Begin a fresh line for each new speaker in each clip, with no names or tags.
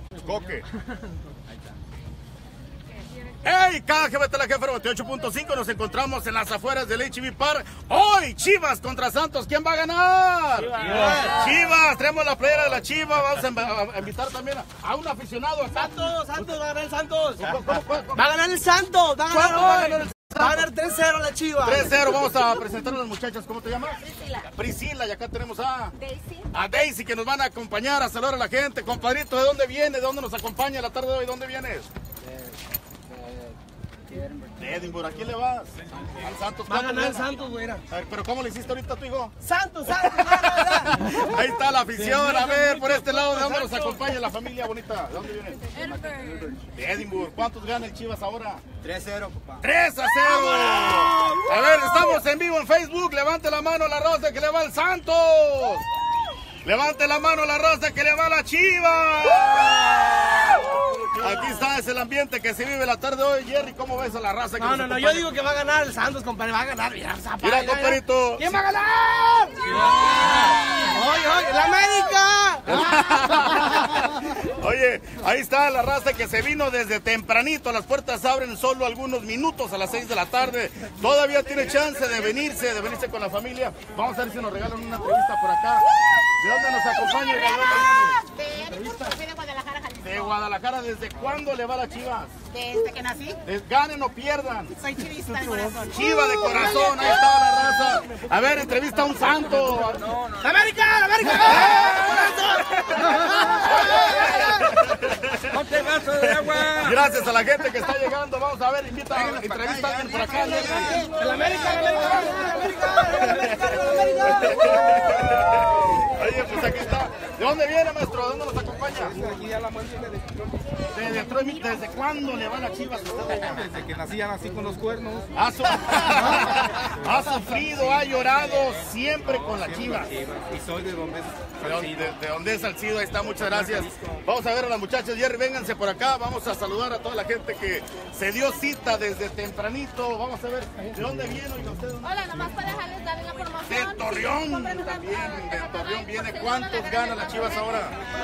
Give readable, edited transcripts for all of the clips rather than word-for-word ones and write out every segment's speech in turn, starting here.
Coque. ¡Hey! KGBT la jefe 98.5, nos encontramos en las afueras del H-E-B Park. Hoy, Chivas contra Santos. ¿Quién va a ganar? Chivas. Chivas, tenemos la playera de la Chivas. Vamos a invitar también a un aficionado.
Santos, va a ganar el Santos.
¿Cómo?
Va a ganar el Santos. Va a ganar 3-0 la Chivas.
3-0, vamos a presentar a las muchachas. ¿Cómo te llamas?
Priscila.
Priscila, y acá tenemos a
Daisy.
A Daisy, que nos van a acompañar a saludar a la gente. Compadrito, ¿de dónde viene? ¿De dónde nos acompaña la tarde de hoy? ¿Dónde vienes? De Edimburgo. ¿A quién le vas? Al Santos.
Va a ganar el Santos, güera.
A ver, pero ¿cómo le hiciste ahorita a tu hijo?
Santos.
Ahí está la afición. A ver, por este lado, ¿de dónde nos acompaña la familia bonita? ¿De dónde viene? De Edimburgo. ¿Cuántos gana el Chivas ahora?
3-0, papá.
3-0. A ver, estamos en vivo en Facebook. Levante la mano la rosa que le va al Santos. Levante la mano la rosa que le va a la Chivas. Aquí está, es el ambiente que se vive la tarde de hoy. Jerry, ¿cómo ves a la raza que
No, yo digo que va a ganar el Santos, compadre. Va a ganar. Mira,
compadrito.
¿Quién va a ganar? ¡Oye, la América!
Oye, ahí está la raza que se vino desde tempranito. Las puertas abren solo algunos minutos a las 6 de la tarde. Todavía tiene chance de venirse con la familia. Vamos a ver si nos regalan una entrevista por acá. ¿De dónde nos acompaña?
De Guadalajara, Jalisco.
De Guadalajara. ¿Desde cuándo le va a la Chivas?
Desde que nací.
Ganen o pierdan.
Soy chivista de corazón.
Chiva de corazón, ahí estaba la raza. A ver, entrevista a un santo.
¡La América!
¡Ponte vaso de agua!
Gracias a la gente que está llegando. Vamos a ver, entrevista a alguien por acá.
¡La América!
Oye, pues aquí está. ¿De dónde viene, maestro? ¿De dónde nos acompaña? De Detroit. ¿Desde cuándo le va la Chivas?
Desde que nací, ya nací con los cuernos.
Ha sufrido, ha llorado siempre con la Chivas.
Y soy de donde es
De donde es Salcido, ahí está, muchas gracias. Vamos a ver a las muchachas. Jerry, vénganse por acá. Vamos a saludar a toda la gente que se dio cita desde tempranito. Vamos a ver de dónde viene.
Hola, nomás para dejarles darle la promoción.
De Torreón también. De Torreón viene. ¿Cuántos gana la Chivas ahora?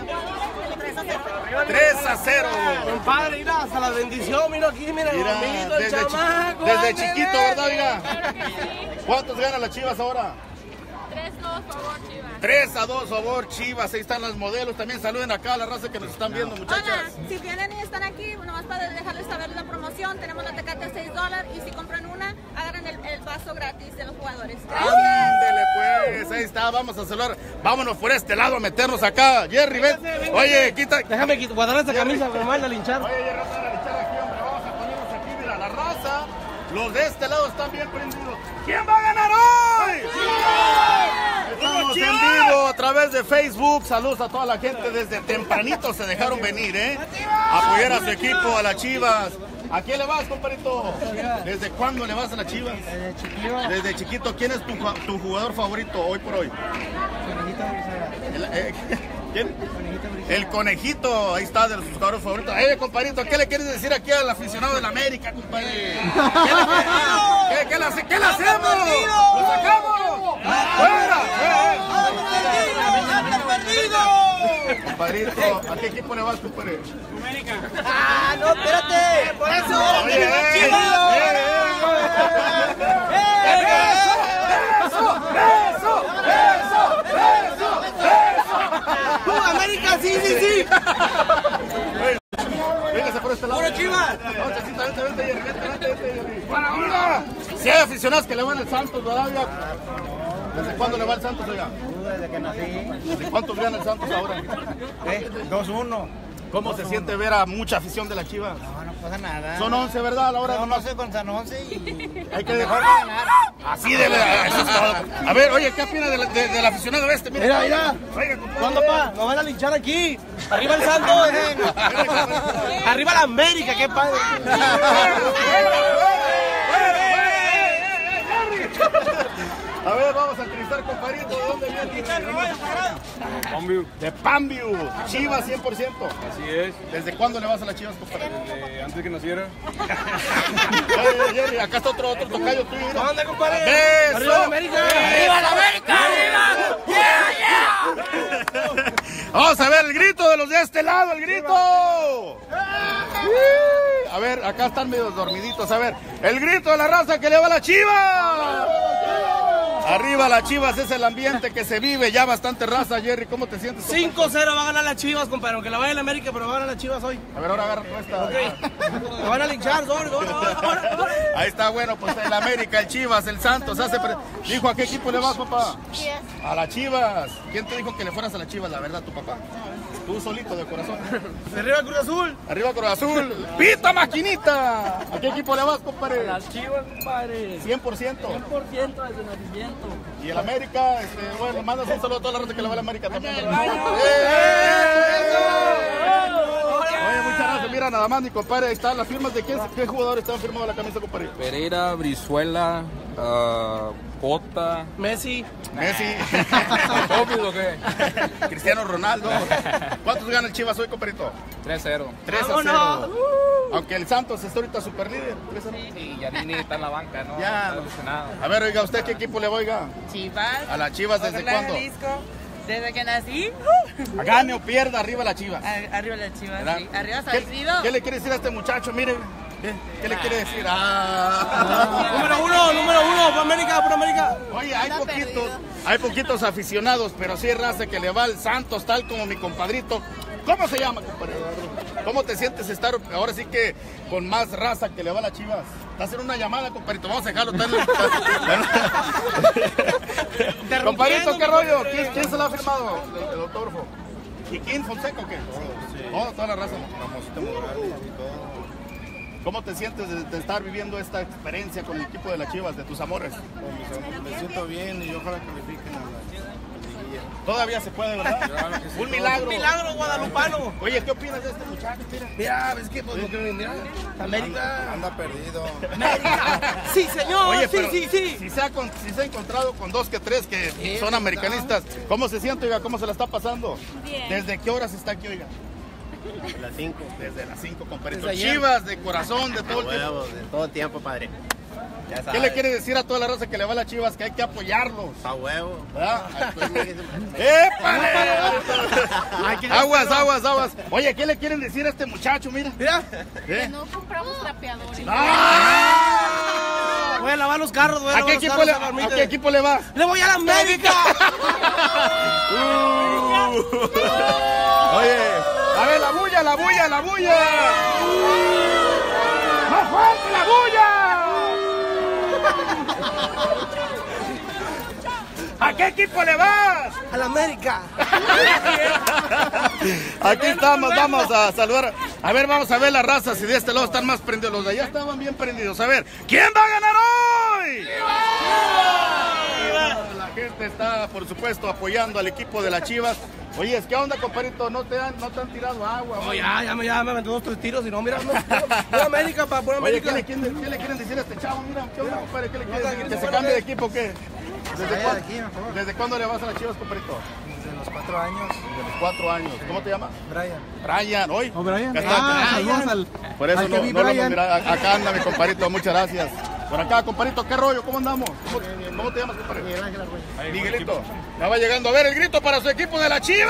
3-0.
Compadre, mira, hasta la bendición, mira aquí, mira, el chamaco.
Desde chiquito, ¿verdad, amiga? ¿Cuántos gana la Chivas ahora?
3-2, favor, Chivas.
3-2, favor, Chivas. Ahí están las modelos. También saluden acá a la raza que nos están viendo, muchachas.
Hola, si vienen y están aquí, nomás para dejarles saber la promoción, tenemos la tecate a $6 y si compran una, agarran el vaso gratis de los jugadores.
Ándele pues, ahí está, vamos a saludar. Vámonos por este lado a meternos acá. Jerry, ven. Oye, quita.
Déjame guardar esa camisa, me van a linchar.
Oye, Jerry, vamos a linchar aquí, hombre. Vamos a ponernos aquí, mira, la raza. Los de este lado están bien prendidos. ¿Quién va a ganar hoy? Estamos en vivo a través de Facebook. Saludos a toda la gente. Desde tempranito se dejaron venir, apoyar a su equipo, a las Chivas. ¿A quién le vas, compadrito? ¿Desde cuándo le vas a las Chivas?
Desde chiquillo.
Desde chiquito. ¿Quién es tu jugador favorito hoy por hoy? ¿Quién? El Conejito, ahí está, de los jugadores favoritos. Compadrito, ¿qué le quieres decir aquí al aficionado de la América, compadre? ¿Qué le hacemos? ¡Lo sacamos! ¡Fuera! Compadrito, ¿a qué equipo le vas, compadre?
América.
¡Ah, no, espérate! ¡Por eso!
¡Oye,
América, sí!
Véngase por este lado.
¡Puro Chivas!
No, Chachita, vente. ¡Para una! Si hay aficionados que le van al Santos, ¿verdad? ¿Desde cuándo le va el Santos, oiga?
Desde que nací.
¿De cuántos gana el Santos ahora?
2-1.
¿Cómo se siente ver a mucha afición de la Chivas?
No pasa nada.
Son 11, ¿verdad? A la hora
No,
nomás.
no sé con San 11 y...
Hay que
mejor
dejar.
ganar.
Así debe. Eso es todo. A ver, oye, ¿qué opina del aficionado este?
Mira.
Oiga,
¿Cuándo, pa? Nos van a linchar aquí. Arriba el Santos. Arriba la América, qué padre.
A ver, vamos a entrevistar, compadrito. ¿De dónde viene? De Panview. Chivas 100%.
Así es.
¿Desde cuándo le vas a las Chivas, compadre?
Desde antes de que naciera.
Oye, Jerry, acá está otro tocayo tuyo. Mira.
¿Dónde, compadre?
¡Beso!
¡Arriba la América!
¡Arriba la América! ¡Arriba! ¡Yeah! Vamos a ver el grito de los de este lado, el grito. A ver, acá están medio dormiditos. A ver, el grito de la raza que le va a la Chivas. Arriba las Chivas, es el ambiente que se vive, ya bastante raza. Jerry, ¿cómo te sientes?
5-0 va a ganar las Chivas, compadre. Aunque la vaya a la América, pero va a ganar las Chivas hoy.
A ver, ahora agarra esta.
Ok. Me van a linchar, ahora.
Ahí está, bueno, pues el América, el Chivas, el Santos. Dijo, ¿a qué equipo le vas, papá? A las Chivas. ¿Quién te dijo que le fueras a las Chivas, la verdad, tu papá? Tú solito, de corazón.
Arriba Cruz Azul.
Arriba Cruz Azul. ¡Pita maquinita! ¿A qué equipo le vas, compadre?
A las Chivas, compadre.
100%.
100% desde nacimiento.
Y el América, bueno, mandas un saludo a toda la raza que le va a la América también. Oye, muchas gracias. Mira, nada más, mi compadre, ahí están las firmas de qué jugadores están firmados la camisa, compadre.
Pereira, Brizuela, Cota.
Messi.
¿Obvio o qué?
Cristiano Ronaldo. ¿Cuántos gana el Chivas hoy, compadrito?
3-0.
3-0. Aunque el Santos está ahorita super líder. 3-0.
Y Yanini está en la banca, ¿no?
Ya.
Está ilusionado.
A ver, oiga, ¿usted qué equipo le va, oiga?
Chivas.
¿A las Chivas desde cuándo?
Jalisco. Desde que nací.
Gane o pierda, arriba las Chivas.
Arriba las Chivas,
¿Verdad?
sí. Arriba
¿Qué
Salcido.
le quiere decir a este muchacho? Mire, ¿qué le quiere decir?
Número uno, por América.
Oye, hay poquitos aficionados, pero sí es raza que le va al Santos, tal como mi compadrito. ¿Cómo se llama, compadre? ¿Cómo te sientes estar ahora sí que con más raza que le va a las Chivas? Está haciendo una llamada, compadrito, vamos a dejarlo. Compadrito, ¿qué rollo? ¿Quién se la ha firmado? El autógrafo. ¿Quién Fonseca o qué? Oh, toda la raza. ¿Cómo te sientes de estar viviendo esta experiencia con el equipo de las Chivas, de tus amores?
Me siento bien y ojalá califiquen a la liguilla.
Todavía se puede, ¿verdad?
Claro que sí.
Un milagro.
Un milagro guadalupano.
Oye, ¿qué opinas de este muchacho?
Mira, es que pues, lo que mira, América.
Anda perdido.
Sí, señor.
Oye, pero
sí.
Si se ha encontrado con dos que tres que son americanistas, ¿cómo se siente, oiga? ¿Cómo se la está pasando?
Bien.
¿Desde qué horas está aquí, oiga?
Las 5.
Desde las 5, compadrito.
Desde ayer.
Chivas, de corazón, de todo el tiempo.
Huevos, de todo el tiempo, padre. Ya sabes.
¿Qué le quiere decir a toda la raza que le va a las Chivas? Que hay que apoyarlos.
A huevo.
¿Verdad? ¡Épale! Aguas. Oye, ¿qué le quieren decir a este muchacho? Mira.
Que no compramos trapeadores.
¡Ah!
Voy a lavar los carros,
¿A qué equipo le vas?
¡Le voy a la América!
Oye, a ver, la bulla. ¡Más fuerte la bulla! ¿A qué equipo le vas?
¡A la América!
Aquí estamos, vamos a saludar. A ver, vamos a ver las razas. Si de este lado están más prendidos, los de allá estaban bien prendidos. A ver, ¿quién va a ganar hoy? La gente está, por supuesto, apoyando al equipo de las Chivas. Oye, ¿qué onda, compadrito? ¿No te han tirado agua?
No, ya me aventó 2-3 tiros y no, mira, por América, por
Oye,
América.
¿qué le quieren decir a este chavo? Mira, ¿qué onda, compadre? ¿Qué le quieren decir? ¿Que se cambie de equipo o qué? ¿Desde cuándo le vas a las Chivas, compadrito?
Desde los 4 años.
Desde los 4 años. ¿Cómo te llamas?
Brian.
¿Hoy?
Brian.
Saludos al... Por eso no lo mira. Acá anda mi compadrito, muchas gracias. Por acá, compadrito, ¿qué rollo? ¿Cómo andamos? ¿Cómo te llmas, compadre?
Miguel Ángel.
Miguelito. Ya va llegando. A ver, el grito para su equipo de la Chivas.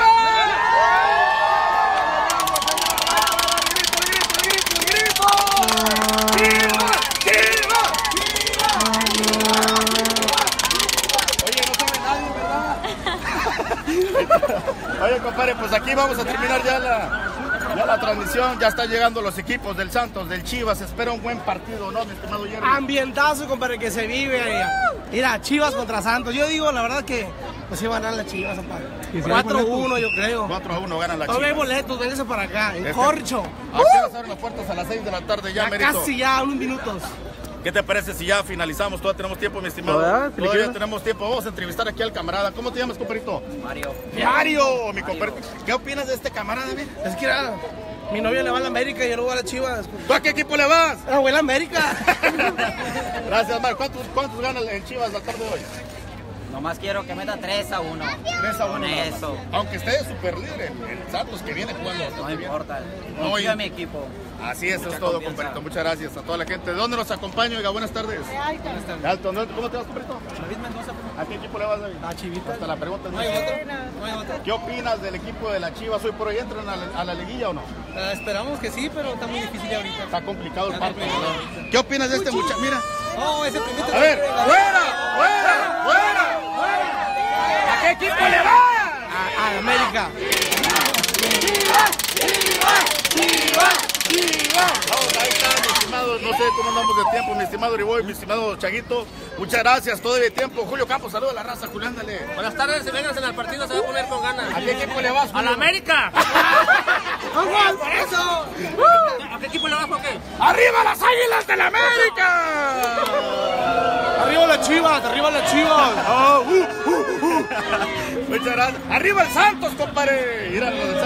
Oye, no sabe nadie, ¿verdad? Oye, compadre, pues aquí vamos a terminar ya la transmisión. Ya están llegando los equipos del Santos, del Chivas. Espera un buen partido, ¿no, mi estimado Jerry?
Ambientazo, compadre, que se vive. Mira, Chivas contra Santos. Yo digo, la verdad que pues iba a ganar las Chivas, compadre. 4-1, yo creo.
4-1 ganan la
Todavía hay
Chivas.
boletos, véngase para acá, en Corcho.
¿A qué horas abren las puertas? A las 6 de la tarde ya,
Ya
Merito.
casi ya, unos minutos.
¿Qué te parece si ya finalizamos? Todavía tenemos tiempo, mi estimado. Todavía tenemos tiempo. Vamos a entrevistar aquí al camarada. ¿Cómo te llamas, compadrito? Mario, mi compadrito. ¿Qué opinas de este camarada, güey?
Es que era, mi novia le va a la América y yo le voy a las Chivas.
¿Tú a qué equipo le vas?
Voy a la América.
Gracias, Mario. ¿Cuántos gana el Chivas la tarde de hoy?
Nomás quiero que meta 3-1.
3-1.
Con eso.
Aunque esté super líder el Santos que viene jugando.
No importa.
No,
Confío en mi equipo.
Así es, eso es todo, compadrito. Muchas gracias a toda la gente. ¿De dónde nos acompaña? Oiga, buenas tardes. De Alto. ¿Cómo te vas, compadrito?
David Mendoza.
¿A qué equipo le vas, David?
A Chivita.
Hasta la pregunta.
No hay otro. No hay otro.
¿Qué opinas del equipo de la Chivas hoy por hoy? ¿Entran a la liguilla o no?
Esperamos que sí, pero está muy difícil ahorita.
Está complicado el partido. ¿Qué opinas de este muchacho? Mira.
No, ese primito.
A ver, fuera. ¿A qué equipo le va?
A América.
Vamos, ahí está, mi estimado, no sé cómo andamos de tiempo, mi estimado Riboy, mi estimado Chaguito. Muchas gracias, todo de tiempo. Julio Campos, saluda a la raza, Julio, ándale.
Buenas tardes, si vengas en el partido se va a poner con ganas.
¿A qué equipo le vas,
¡A la
Julio?
América!
¡Vamos, por eso!
¿A qué equipo le vas, por qué?
¡Arriba las Águilas del América!
¡Arriba las Chivas! ¡Arriba las Chivas!
Muchas gracias. ¡Arriba el Santos, compadre! Mira,